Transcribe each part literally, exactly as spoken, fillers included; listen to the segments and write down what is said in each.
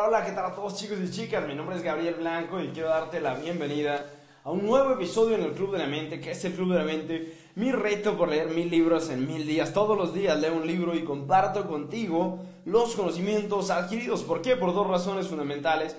hola, ¿qué tal a todos chicos y chicas? Mi nombre es Gabriel Blanco y quiero darte la bienvenida a un nuevo episodio en el Club de la Mente. ¿Qué es el Club de la Mente? Mi reto por leer mil libros en mil días. Todos los días leo un libro y comparto contigo los conocimientos adquiridos. ¿Por qué? Por dos razones fundamentales.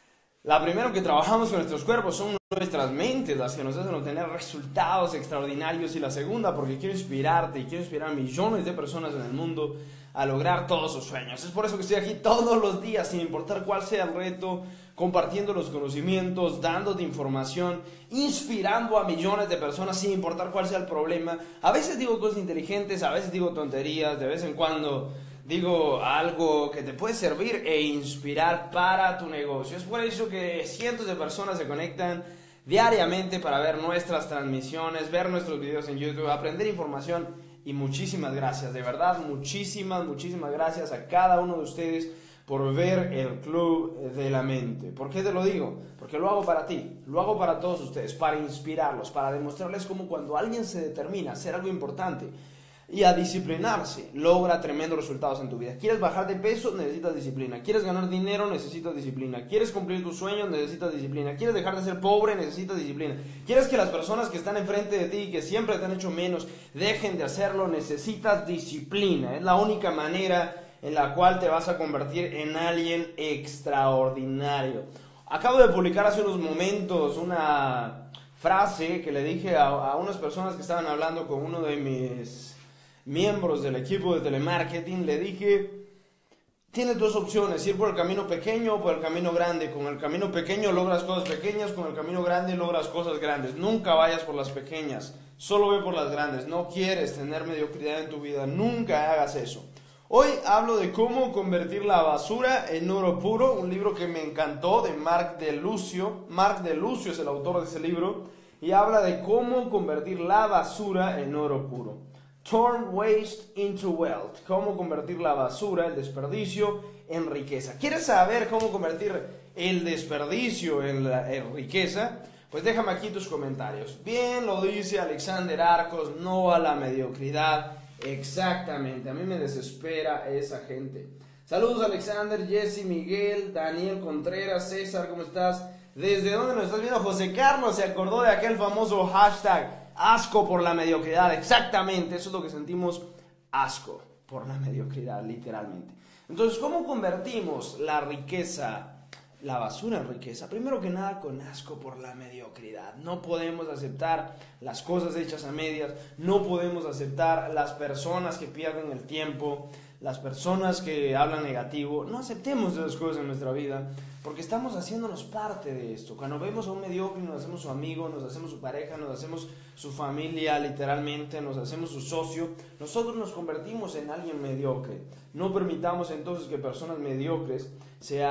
La primera, que trabajamos con nuestros cuerpos, son nuestras mentes las que nos hacen obtener resultados extraordinarios. Y la segunda, porque quiero inspirarte y quiero inspirar a millones de personas en el mundo a lograr todos sus sueños. Es por eso que estoy aquí todos los días, sin importar cuál sea el reto, compartiendo los conocimientos, dándote información, inspirando a millones de personas sin importar cuál sea el problema. A veces digo cosas inteligentes, a veces digo tonterías, de vez en cuando digo algo que te puede servir e inspirar para tu negocio. Es por eso que cientos de personas se conectan diariamente para ver nuestras transmisiones, ver nuestros videos en YouTube, aprender información. Y muchísimas gracias, de verdad, muchísimas, muchísimas gracias a cada uno de ustedes por ver el Club de la Mente. ¿Por qué te lo digo? Porque lo hago para ti, lo hago para todos ustedes, para inspirarlos, para demostrarles cómo cuando alguien se determina a hacer algo importante y a disciplinarse, logra tremendos resultados en tu vida. ¿Quieres bajar de peso? Necesitas disciplina. ¿Quieres ganar dinero? Necesitas disciplina. ¿Quieres cumplir tus sueños? Necesitas disciplina. ¿Quieres dejar de ser pobre? Necesitas disciplina. ¿Quieres que las personas que están enfrente de ti y que siempre te han hecho menos dejen de hacerlo? Necesitas disciplina. Es la única manera en la cual te vas a convertir en alguien extraordinario. Acabo de publicar hace unos momentos una frase que le dije a, a unas personas que estaban hablando con uno de mis miembros del equipo de telemarketing. Le dije: tienes dos opciones, ir por el camino pequeño o por el camino grande. Con el camino pequeño logras cosas pequeñas, con el camino grande logras cosas grandes. Nunca vayas por las pequeñas, solo ve por las grandes. No quieres tener mediocridad en tu vida, nunca hagas eso. Hoy hablo de cómo convertir la basura en oro puro, un libro que me encantó, de Mark DeLucio. Mark DeLucio es el autor de ese libro y habla de cómo convertir la basura en oro puro. Turn waste into wealth. Cómo convertir la basura, el desperdicio, en riqueza. ¿Quieres saber cómo convertir el desperdicio en, la, en riqueza? Pues déjame aquí tus comentarios. Bien lo dice Alexander Arcos, no a la mediocridad. Exactamente, a mí me desespera esa gente. Saludos Alexander, Jesse, Miguel, Daniel Contreras, César, ¿cómo estás? ¿Desde dónde nos estás viendo? José Carlos se acordó de aquel famoso hashtag asco por la mediocridad. Exactamente, eso es lo que sentimos, asco por la mediocridad, literalmente. Entonces, ¿cómo convertimos la riqueza, la basura en riqueza? Primero que nada, con asco por la mediocridad. No podemos aceptar las cosas hechas a medias, no podemos aceptar las personas que pierden el tiempo, las personas que hablan negativo. No aceptemos esas cosas en nuestra vida, porque estamos haciéndonos parte de esto. Cuando vemos a un mediocre, nos hacemos su amigo, nos hacemos su pareja, nos hacemos su familia, literalmente, nos hacemos su socio. Nosotros nos convertimos en alguien mediocre. No permitamos entonces que personas mediocres se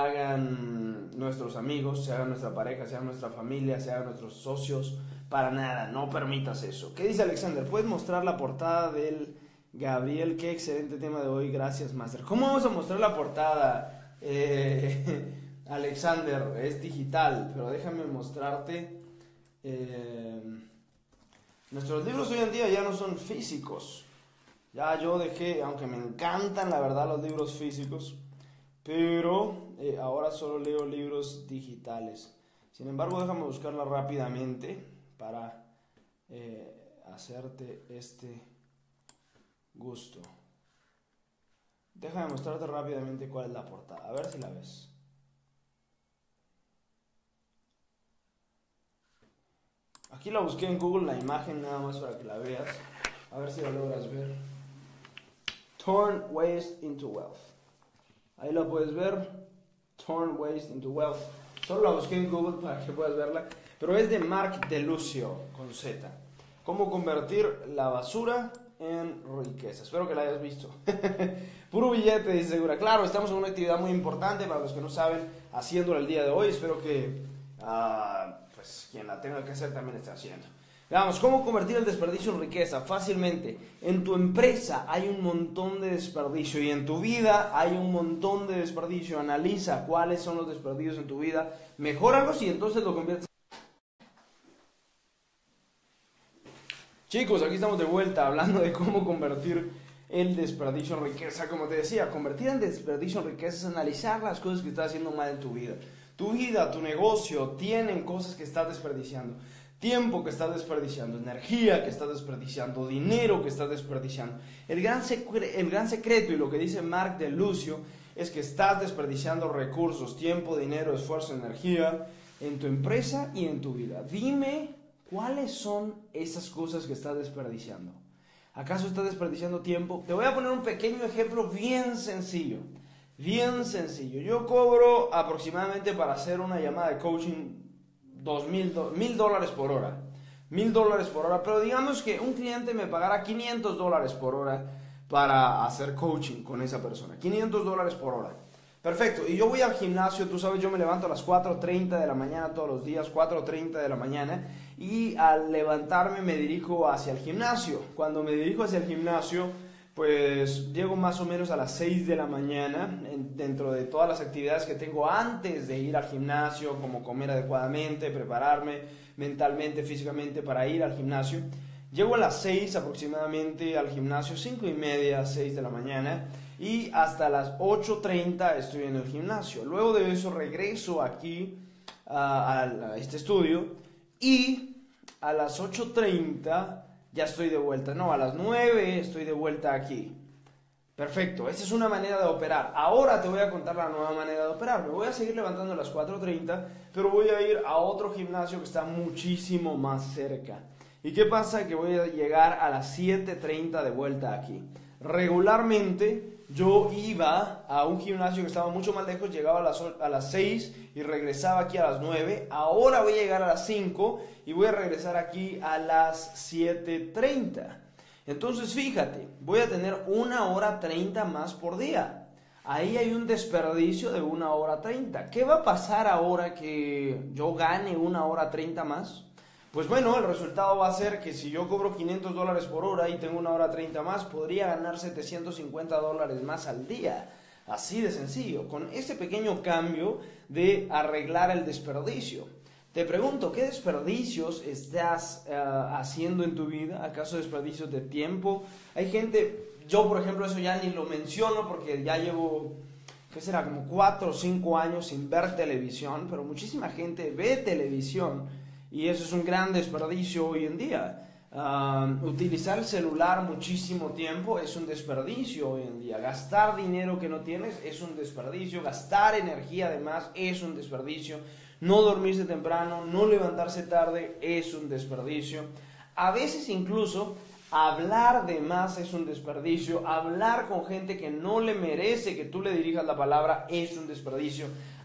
hagan nuestros amigos, se hagan nuestra pareja, se hagan nuestra familia, se hagan nuestros socios. Para nada, no permitas eso. ¿Qué dice Alexander? ¿Puedes mostrar la portada del Gabriel? Qué excelente tema de hoy, gracias Master. ¿Cómo vamos a mostrar la portada? Eh, Alexander, es digital, pero déjame mostrarte. Eh, nuestros libros hoy en día ya no son físicos. Ya yo dejé, aunque me encantan la verdad los libros físicos, pero eh, ahora solo leo libros digitales. Sin embargo, déjame buscarla rápidamente para eh, hacerte este gusto. Déjame mostrarte rápidamente cuál es la portada, a ver si la ves. Aquí la busqué en Google, la imagen nada más para que la veas, a ver si la logras ver. Turn waste into wealth. Ahí la puedes ver. Turn waste into wealth. Solo la busqué en Google para que puedas verla, pero es de Mark DeLucio con Z. Cómo convertir la basura en riqueza. Espero que la hayas visto. Puro billete, dice Segura. Claro, estamos en una actividad muy importante para los que no saben, haciéndola el día de hoy. Espero que uh, pues quien la tenga que hacer también esté haciendo. Veamos, ¿cómo convertir el desperdicio en riqueza? Fácilmente. En tu empresa hay un montón de desperdicio y en tu vida hay un montón de desperdicio. Analiza cuáles son los desperdicios en tu vida, mejóralos y entonces lo conviertes. Chicos, aquí estamos de vuelta hablando de cómo convertir el desperdicio en riqueza. Como te decía, convertir en desperdicio en riqueza es analizar las cosas que estás haciendo mal en tu vida. Tu vida, tu negocio tienen cosas que estás desperdiciando. Tiempo que estás desperdiciando, energía que estás desperdiciando, dinero que estás desperdiciando. El gran, secre- el gran secreto, y lo que dice Mark de Lucio, es que estás desperdiciando recursos, tiempo, dinero, esfuerzo, energía en tu empresa y en tu vida. Dime cuáles son esas cosas que estás desperdiciando. ¿Acaso estás desperdiciando tiempo? Te voy a poner un pequeño ejemplo bien sencillo. Bien sencillo. Yo cobro aproximadamente para hacer una llamada de coaching dos mil, mil dólares por hora. Mil dólares por hora. Pero digamos que un cliente me pagara quinientos dólares por hora para hacer coaching con esa persona. quinientos dólares por hora. Perfecto. Y yo voy al gimnasio, tú sabes, yo me levanto a las cuatro treinta de la mañana todos los días, cuatro treinta de la mañana, y al levantarme me dirijo hacia el gimnasio. Cuando me dirijo hacia el gimnasio, pues llego más o menos a las seis de la mañana, en, dentro de todas las actividades que tengo antes de ir al gimnasio, como comer adecuadamente, prepararme mentalmente, físicamente para ir al gimnasio. Llego a las seis aproximadamente al gimnasio, cinco y media, seis de la mañana, y hasta las ocho treinta estoy en el gimnasio. Luego de eso regreso aquí uh, a, a este estudio y a las ocho treinta ya estoy de vuelta. No, a las nueve estoy de vuelta aquí. Perfecto, esta es una manera de operar. Ahora te voy a contar la nueva manera de operar. Me voy a seguir levantando a las cuatro treinta, pero voy a ir a otro gimnasio que está muchísimo más cerca. ¿Y qué pasa? Que voy a llegar a las siete treinta de vuelta aquí. Regularmente yo iba a un gimnasio que estaba mucho más lejos, llegaba a las, a las seis y regresaba aquí a las nueve. Ahora voy a llegar a las cinco y voy a regresar aquí a las siete treinta. Entonces fíjate, voy a tener una hora treinta más por día. Ahí hay un desperdicio de una hora treinta. ¿Qué va a pasar ahora que yo gane una hora treinta más? Pues bueno, el resultado va a ser que si yo cobro quinientos dólares por hora y tengo una hora treinta más, podría ganar setecientos cincuenta dólares más al día. Así de sencillo, con ese pequeño cambio de arreglar el desperdicio. Te pregunto, ¿qué desperdicios estás uh, haciendo en tu vida? ¿Acaso desperdicios de tiempo? Hay gente, yo por ejemplo eso ya ni lo menciono porque ya llevo, ¿qué será? Como cuatro o cinco años sin ver televisión, pero muchísima gente ve televisión. Y eso es un gran desperdicio hoy en día. Uh, utilizar el celular muchísimo tiempo es un desperdicio hoy en día. Gastar dinero que no tienes es un desperdicio. Gastar energía además es un desperdicio. No dormirse temprano, no levantarse tarde es un desperdicio. A veces incluso hablar de más es un desperdicio. Hablar con gente que no le merece que tú le dirijas la palabra es un desperdicio.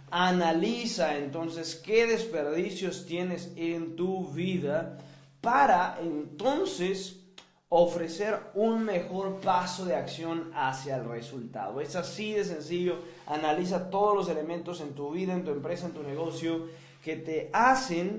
Analiza entonces qué desperdicios tienes en tu vida para entonces ofrecer un mejor paso de acción hacia el resultado. Es así de sencillo. Analiza todos los elementos en tu vida, en tu empresa, en tu negocio que te hacen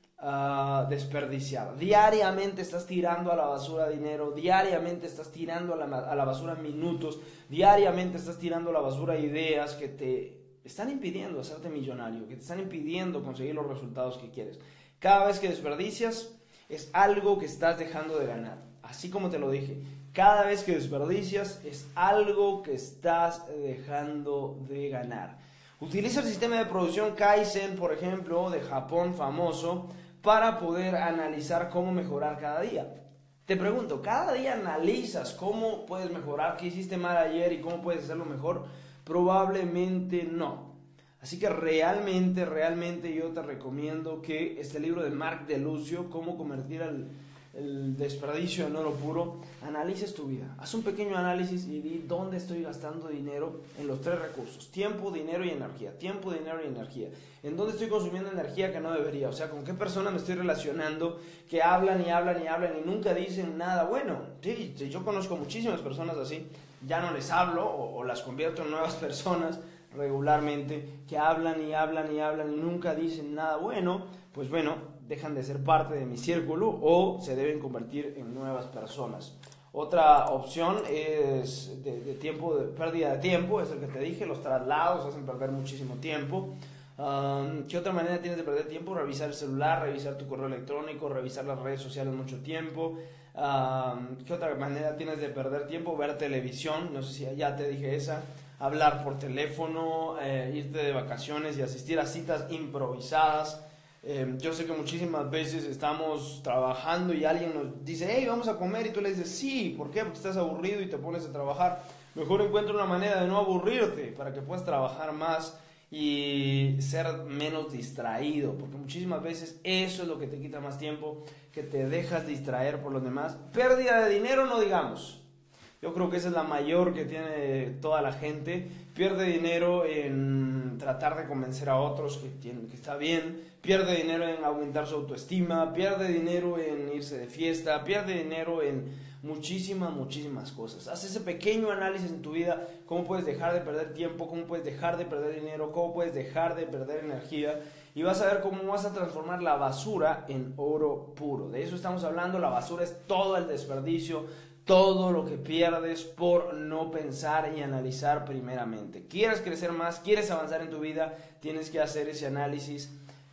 uh, desperdiciar. Diariamente estás tirando a la basura dinero, diariamente estás tirando a la, a la basura minutos, diariamente estás tirando a la basura ideas que te están impidiendo hacerte millonario, que te están impidiendo conseguir los resultados que quieres. Cada vez que desperdicias es algo que estás dejando de ganar. Así como te lo dije, cada vez que desperdicias es algo que estás dejando de ganar. Utiliza el sistema de producción Kaizen, por ejemplo, de Japón famoso, para poder analizar cómo mejorar cada día. Te pregunto, ¿cada día analizas cómo puedes mejorar, qué hiciste mal ayer y cómo puedes hacerlo mejor? Probablemente no. Así que realmente, realmente yo te recomiendo que este libro de Mark de Lucio, Cómo convertir el, el desperdicio en oro puro, analices tu vida. Haz un pequeño análisis y di dónde estoy gastando dinero en los tres recursos: tiempo, dinero y energía. Tiempo, dinero y energía. En dónde estoy consumiendo energía que no debería. O sea, con qué personas me estoy relacionando que hablan y hablan y hablan y nunca dicen nada bueno. Sí, yo conozco muchísimas personas así. Ya no les hablo o, o las convierto en nuevas personas regularmente que hablan y hablan y hablan y nunca dicen nada bueno. Pues bueno, dejan de ser parte de mi círculo o se deben convertir en nuevas personas. Otra opción es de, de tiempo, de pérdida de tiempo, es el que te dije, los traslados hacen perder muchísimo tiempo. Um, ¿Qué otra manera tienes de perder tiempo? Revisar el celular, revisar tu correo electrónico, revisar las redes sociales mucho tiempo. Um, ¿Qué otra manera tienes de perder tiempo? Ver televisión, no sé si ya te dije esa. Hablar por teléfono, eh, irte de vacaciones y asistir a citas improvisadas. Eh, yo sé que muchísimas veces estamos trabajando y alguien nos dice, hey, vamos a comer, y tú le dices, sí, ¿por qué? Porque estás aburrido y te pones a trabajar. Mejor encuentra una manera de no aburrirte para que puedas trabajar más y ser menos distraído, porque muchísimas veces eso es lo que te quita más tiempo, que te dejas distraer por los demás. Pérdida de dinero no digamos. Yo creo que esa es la mayor que tiene toda la gente. Pierde dinero en tratar de convencer a otros que, tiene, que está bien. Pierde dinero en aumentar su autoestima. Pierde dinero en irse de fiesta. Pierde dinero en muchísimas, muchísimas cosas. Haz ese pequeño análisis en tu vida. Cómo puedes dejar de perder tiempo. Cómo puedes dejar de perder dinero. Cómo puedes dejar de perder energía. Y vas a ver cómo vas a transformar la basura en oro puro. De eso estamos hablando. La basura es todo el desperdicio, todo lo que pierdes por no pensar y analizar primeramente. ¿Quieres crecer más? ¿Quieres avanzar en tu vida? Tienes que hacer ese análisis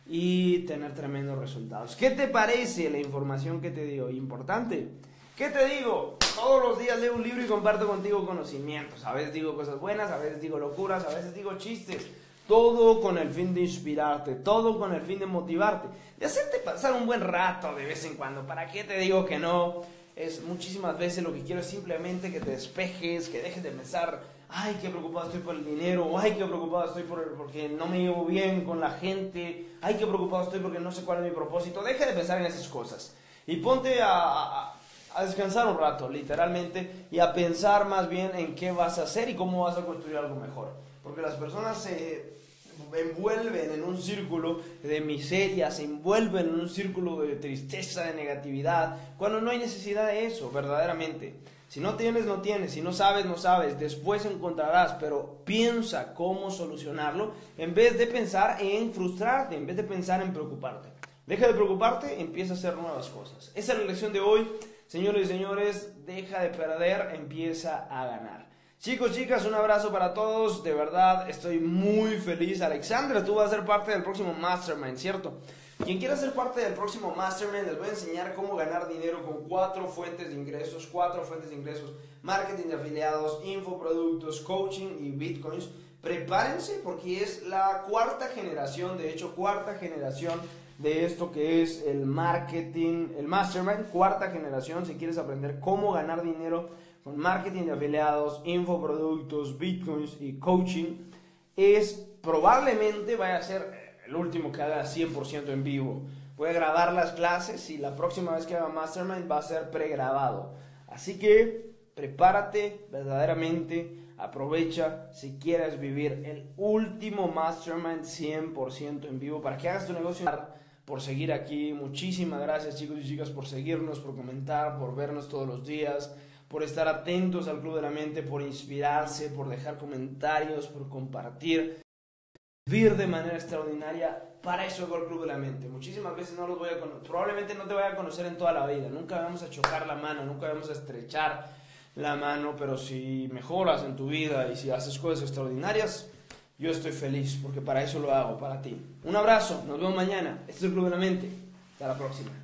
y tener tremendos resultados. ¿Qué te parece la información que te digo? Importante. ¿Qué te digo? Todos los días leo un libro y comparto contigo conocimientos. A veces digo cosas buenas, a veces digo locuras, a veces digo chistes. Todo con el fin de inspirarte, todo con el fin de motivarte, de hacerte pasar un buen rato de vez en cuando. ¿Para qué te digo que no? Es muchísimas veces lo que quiero es simplemente que te despejes, que dejes de pensar, ay, qué preocupado estoy por el dinero, ay, qué preocupado estoy por, porque no me llevo bien con la gente, ay, qué preocupado estoy porque no sé cuál es mi propósito. Deja de pensar en esas cosas y ponte a, a, a descansar un rato, literalmente, y a pensar más bien en qué vas a hacer y cómo vas a construir algo mejor. Porque las personas se envuelven en un círculo de miseria, se envuelven en un círculo de tristeza, de negatividad, cuando no hay necesidad de eso, verdaderamente. Si no tienes, no tienes, si no sabes, no sabes, después encontrarás, pero piensa cómo solucionarlo en vez de pensar en frustrarte, en vez de pensar en preocuparte. Deja de preocuparte, empieza a hacer nuevas cosas. Esa es la lección de hoy, señores y señores, deja de perder, empieza a ganar. Chicos, chicas, un abrazo para todos, de verdad estoy muy feliz. Alexandra, tú vas a ser parte del próximo Mastermind, ¿cierto? Quien quiera ser parte del próximo Mastermind, les voy a enseñar cómo ganar dinero con cuatro fuentes de ingresos, cuatro fuentes de ingresos, marketing de afiliados, infoproductos, coaching y bitcoins. Prepárense porque es la cuarta generación, de hecho, cuarta generación de esto que es el marketing, el Mastermind, cuarta generación. Si quieres aprender cómo ganar dinero con marketing de afiliados, infoproductos, bitcoins y coaching, es probablemente vaya a ser el último que haga cien por ciento en vivo. Voy a grabar las clases y la próxima vez que haga Mastermind va a ser pregrabado. Así que prepárate verdaderamente, aprovecha si quieres vivir el último Mastermind cien por ciento en vivo para que hagas tu negocio. Por seguir aquí, muchísimas gracias chicos y chicas por seguirnos, por comentar, por vernos todos los días, por estar atentos al Club de la Mente, por inspirarse, por dejar comentarios, por compartir, vivir de manera extraordinaria. Para eso hago el Club de la Mente. Muchísimas veces no los voy a conocer, probablemente no te voy a conocer en toda la vida, nunca vamos a chocar la mano, nunca vamos a estrechar la mano, pero si mejoras en tu vida y si haces cosas extraordinarias, yo estoy feliz, porque para eso lo hago, para ti. Un abrazo, nos vemos mañana. Este es el Club de la Mente. Hasta la próxima.